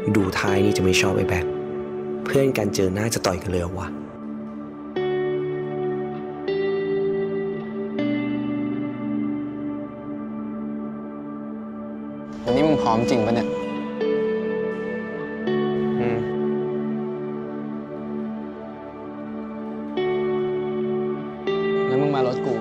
ดูท้ายนี่จะไม่ชอบไอ้แบ็คเพื่อนกันเจอหน้าจะต่อยกันเลยวะวันนี้มึงพร้อมจริงปะเนี่ยแล้วมึงมารถกู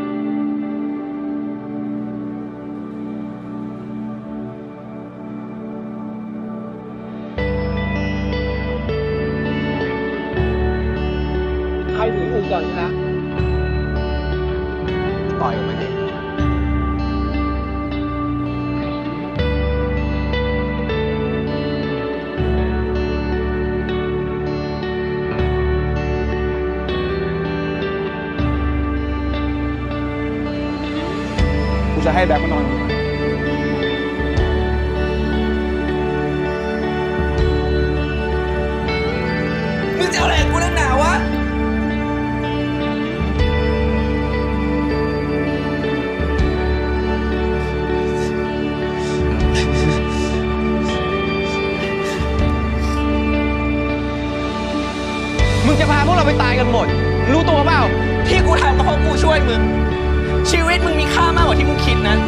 ใครถึงอู่ก่อนนะปล่อยมันดิกูจะให้แบ็คมานอนมึงจะเอาอะไรกูนักหนาวะมึงจะพาพวกเราไปตายกันหมดรู้ตัวเปล่าที่กูทำก็เพราะกูช่วยมึงชีวิตมึงมีค่ามากกว่าที่มึงคิดนะ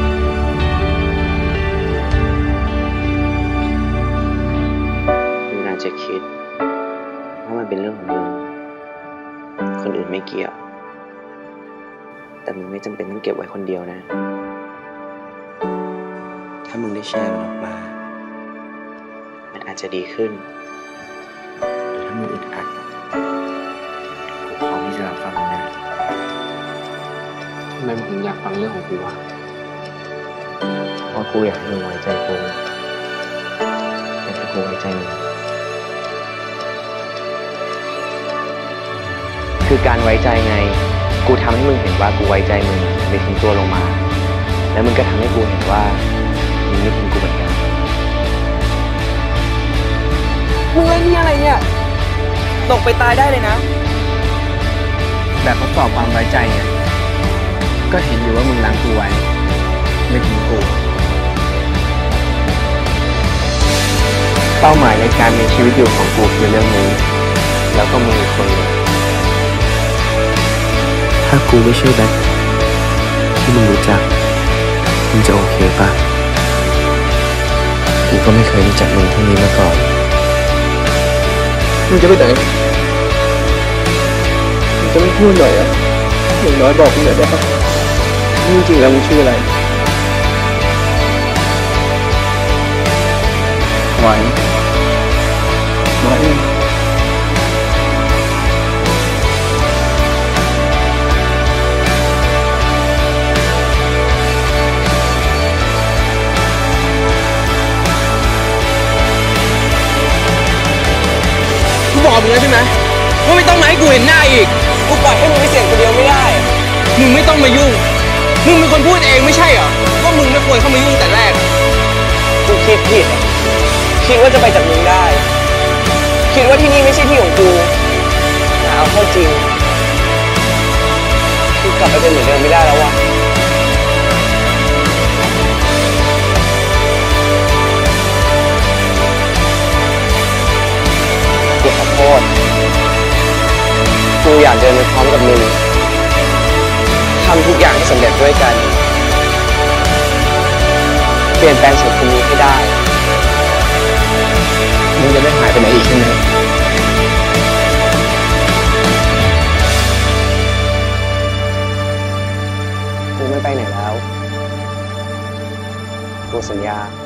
มึงอาจจะคิดว่ามันเป็นเรื่องของมึงคนอื่นไม่เกี่ยวแต่มึงไม่จำเป็นต้องเก็บไว้คนเดียวนะถ้ามึงได้แชร์มันออกมามันอาจจะดีขึ้นแต่ถ้ามึงอึดอัดกูพร้อมที่จะรับฟังมึงนะทำไมมึงอยากฟังเรื่องของกูวะเพราะกูอยากให้มึงไว้ใจกูอยากให้กูไว้ใจมึงคือการไว้ใจไงกูทำให้มึงเห็นว่ากูไว้ใจมึงไม่ทิ้งตัวลงมาแล้วมึงก็ทำให้กูเห็นว่ามึงไม่ทิ้งกูเหมือนกันมึงไอ้นี่อะไรเนี่ยตกไปตายได้เลยนะแบบทดสอบความไว้ใจไงก็เห็นอยู่ว่ามึงล้างกูไว้ไม่ทิ้งกูเป้าหมายในการมีชีวิตอยู่ของกูคือเรื่องนี้แล้วก็มึงอีกคนนึงถ้ากูไม่ใช่แบ็คที่มึงรู้จักมึงจะโอเคปะกูก็ไม่เคยรู้จักมึงที่นี้มาก่อนมึงจะไปไหนมึงจะไม่พูดหน่อยอ่ะอย่างน้อยบอกกูหน่อยได้ปะจริงๆแล้วมึงชื่ออะไรไหวกูบอกมึงแล้วใช่ไหมว่าไม่ต้องมาให้กูเห็นหน้าอีกกูปล่อยให้มึงไปเสี่ยงคนเดียวไม่ได้มึงไม่ต้องมายุ่งมึงเป็นคนพูดเองไม่ใช่เหรอว่ามึงไม่ควรเข้ามายุ่งแต่แรกกูคิดผิดคิดว่าจะไปจากมึงได้คิดว่าที่นี่ไม่ใช่ที่ของกูแต่เอาเข้าจริงกูกลับไปเป็นเหมือนเดิมไม่ได้แล้ววะกูขอโทษกูอยากเดินไปพร้อมกับมึงทำทุกอย่างให้สำเร็จด้วยกันเปลี่ยนแปลงสังคมนี้ให้ได้มึงจะไม่หายไปไหนอีกใช่ไหมกูไม่ไปไหนแล้วกูสัญญา